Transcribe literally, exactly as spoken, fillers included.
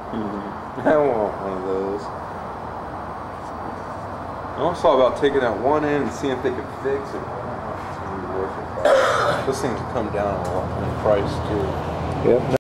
Mm-hmm. I want one of those. I also thought about taking out one end and seeing if they could fix it. It's gonna be worth it. Those things come down a lot in price too. Yep.